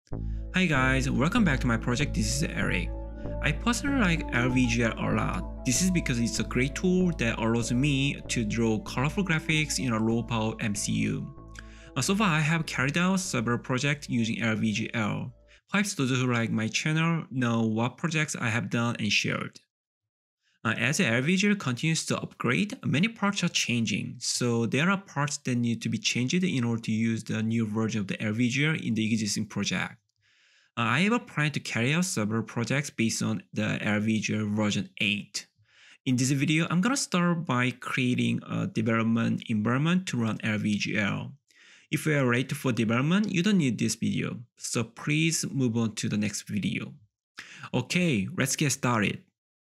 Hi guys, welcome back to my project. This is Eric. I personally like LVGL a lot. This is because it's a great tool that allows me to draw colorful graphics in a low-power MCU. So far, I have carried out several projects using LVGL. Perhaps those who like my channel know what projects I have done and shared. As LVGL continues to upgrade, many parts are changing, so there are parts that need to be changed in order to use the new version of the LVGL in the existing project. I have a plan to carry out several projects based on the LVGL version 8. In this video, I'm gonna start by creating a development environment to run LVGL. If you are ready for development, you don't need this video, so please move on to the next video. Okay, let's get started.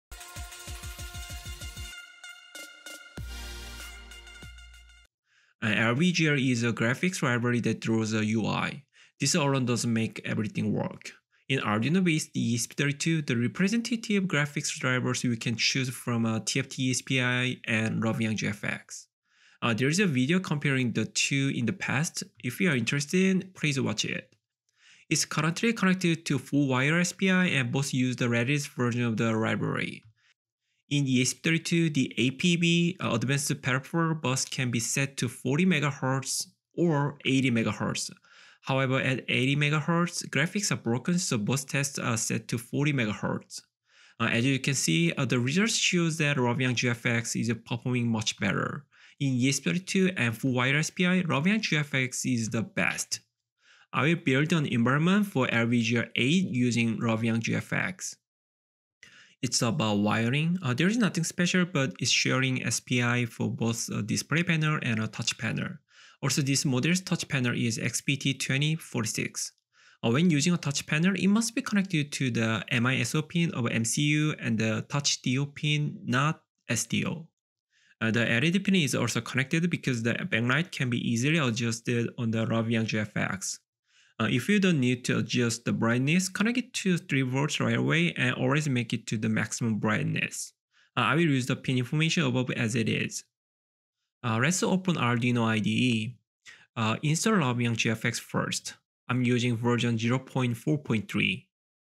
LVGL is a graphics library that draws a UI. This alone doesn't make everything work. In Arduino-based ESP32, the representative graphics drivers you can choose from TFT ESPI and Rovian GFX. There is a video comparing the two in the past. If you are interested, please watch it. It's currently connected to full wire SPI and both use the latest version of the library. In ESP32, the APB Advanced Peripheral Bus can be set to 40 MHz or 80 MHz. However, at 80 MHz, graphics are broken, so bus tests are set to 40 MHz. As you can see, the results shows that Rovian GFX is performing much better. In ESP32 and full wire SPI, Rovian GFX is the best. I will build an environment for LVGL 8 using Rovian GFX. It's about wiring. There is nothing special, but it's sharing SPI for both a display panel and a touch panel. Also, this model's touch panel is XPT2046. When using a touch panel, it must be connected to the MISO pin of MCU and the touch DO pin, not SDO. The LED pin is also connected because the backlight can be easily adjusted on the Rovian GFX. If you don't need to adjust the brightness, connect it to 3 volts right away and always make it to the maximum brightness. I will use the pin information above as it is. Let's open Arduino IDE. Install Rovian GFX first. I'm using version 0.4.3.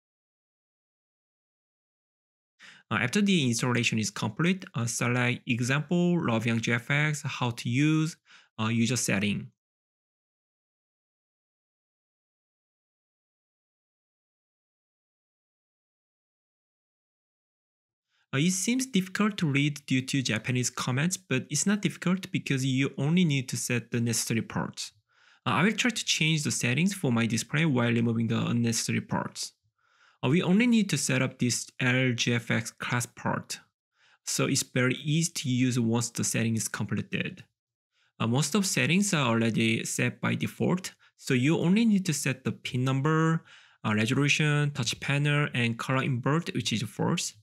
After the installation is complete, select example Rovian GFX, how to use, user setting. It seems difficult to read due to Japanese comments, but it's not difficult because you only need to set the necessary parts. I will try to change the settings for my display while removing the unnecessary parts. We only need to set up this LGFX class part, so it's very easy to use once the setting is completed. Most of settings are already set by default, so you only need to set the pin number, resolution, touch panel, and color invert, which is false.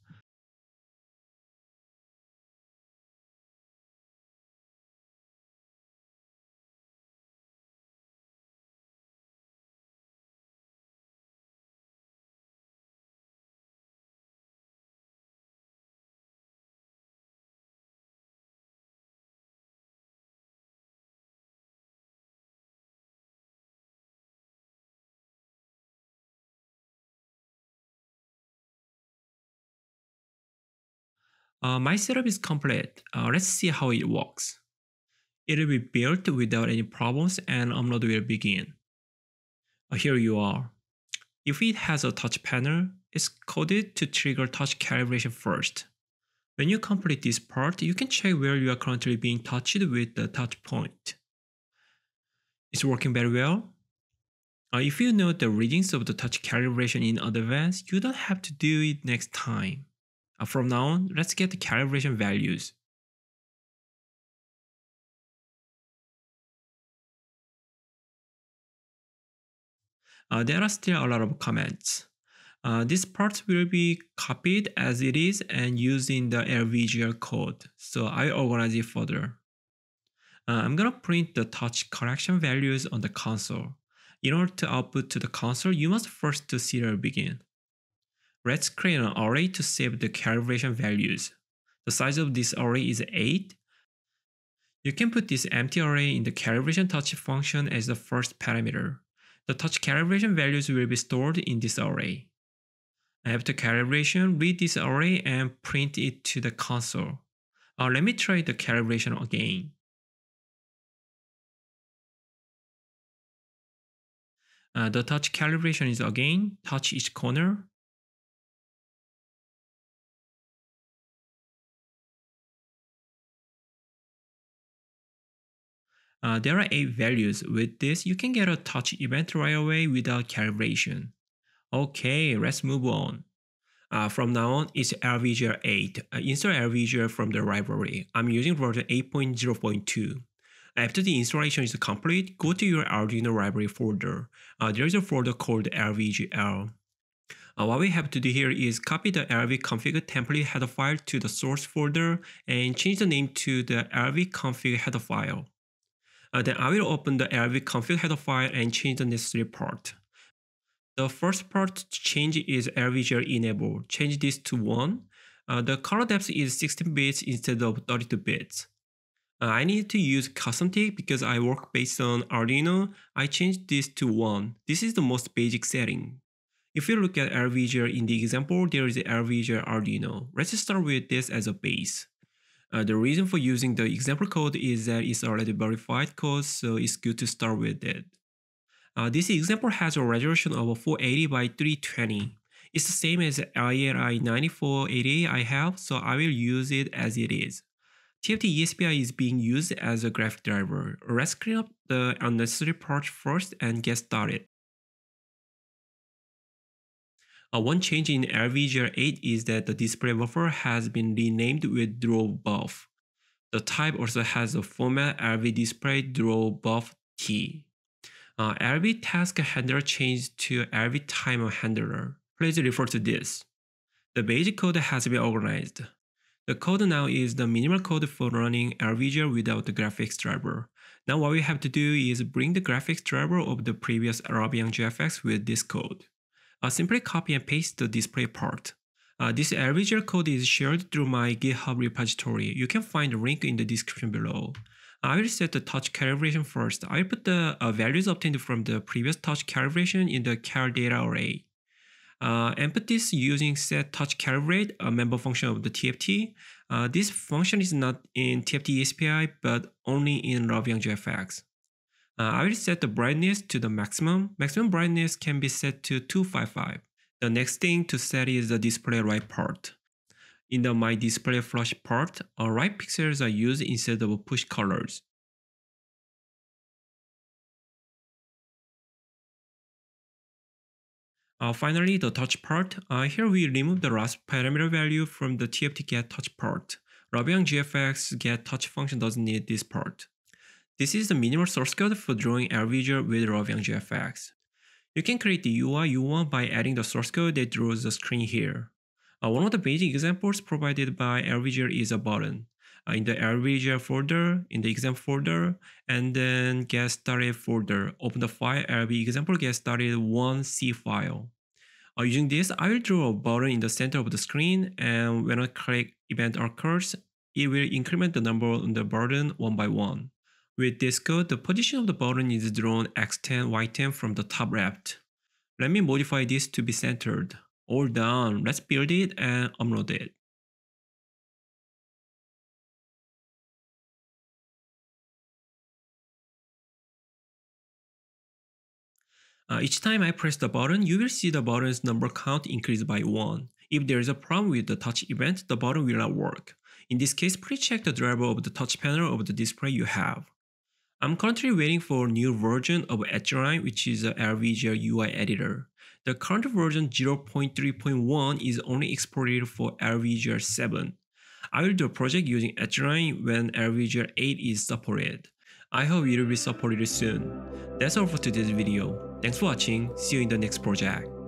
My setup is complete. Let's see how it works. It will be built without any problems and upload will begin. Here you are. If it has a touch panel, it's coded to trigger touch calibration first. When you complete this part, you can check where you are currently being touched with the touch point. It's working very well. If you know the readings of the touch calibration in advance, you don't have to do it next time. From now on, let's get the calibration values. There are still a lot of comments. This part will be copied as it is and used in the LVGL code, so I organize it further. I'm gonna print the touch correction values on the console. In order to output to the console, you must first do serial begin. Let's create an array to save the calibration values. The size of this array is 8. You can put this empty array in the calibration touch function as the first parameter. The touch calibration values will be stored in this array. After calibration, read this array and print it to the console. Let me try the calibration again. The touch calibration is again, touch each corner. There are 8 values. With this, you can get a touch event right away without calibration. Okay, let's move on. From now on, it's LVGL 8. Install LVGL from the library. I'm using version 8.0.2. After the installation is complete, go to your Arduino library folder. There is a folder called LVGL. What we have to do here is copy the lvconfig template header file to the source folder and change the name to the lvconfig header file. Then I will open the lvconfig header file and change the necessary part. The first part to change is LVGL enable. Change this to 1. The color depth is 16 bits instead of 32 bits. I need to use custom tick because I work based on Arduino. I changed this to 1. This is the most basic setting. If you look at LVGL in the example, there is LVGL Arduino. Let's start with this as a base. The reason for using the example code is that it's already verified code, so it's good to start with it. This example has a resolution of 480 by 320. It's the same as ILI 9488 I have, so I will use it as it is. TFT ESPI is being used as a graphic driver. Let's clean up the unnecessary parts first and get started. One change in LVGL 8 is that the display buffer has been renamed with draw buff. The type also has a format LV display draw buff T. LV task handler changed to LV timer handler. Please refer to this. The basic code has been organized. The code now is the minimal code for running LVGL without the graphics driver. Now what we have to do is bring the graphics driver of the previous Ravian GFX with this code. Simply copy and paste the display part. This LVGL code is shared through my GitHub repository. You can find the link in the description below. I will set the touch calibration first. I will put the values obtained from the previous touch calibration in the cal data array. And put this using set touch calibrate, a member function of the TFT. This function is not in TFT ESPI, but only in Ravian GFX. I will set the brightness to the maximum. Maximum brightness can be set to 255. The next thing to set is the display right part. In the my display flush part, right pixels are used instead of push colors. Finally, the touch part. Here we remove the last parameter value from the TFT get touch part. Ravian GFX get touch function doesn't need this part. This is the minimal source code for drawing LVGL with Ravian GFX. You can create the UI you want by adding the source code that draws the screen here. One of the basic examples provided by LVGL is a button. In the LVGL folder, in the example folder, and then get started folder, open the file LV example get started 1C file. Using this, I will draw a button in the center of the screen, and when a click event occurs, it will increment the number on the button one by one. With this code, the position of the button is drawn X10, Y10 from the top left. Let me modify this to be centered. All done, let's build it and upload it. Each time I press the button, you will see the button's number count increase by 1. If there is a problem with the touch event, the button will not work. In this case, please check the driver of the touch panel of the display you have. I'm currently waiting for a new version of Edgeline, which is a LVGL UI editor. The current version 0.3.1 is only exported for LVGL 7. I will do a project using Edgeline when LVGL 8 is supported. I hope it will be supported soon. That's all for today's video. Thanks for watching, see you in the next project.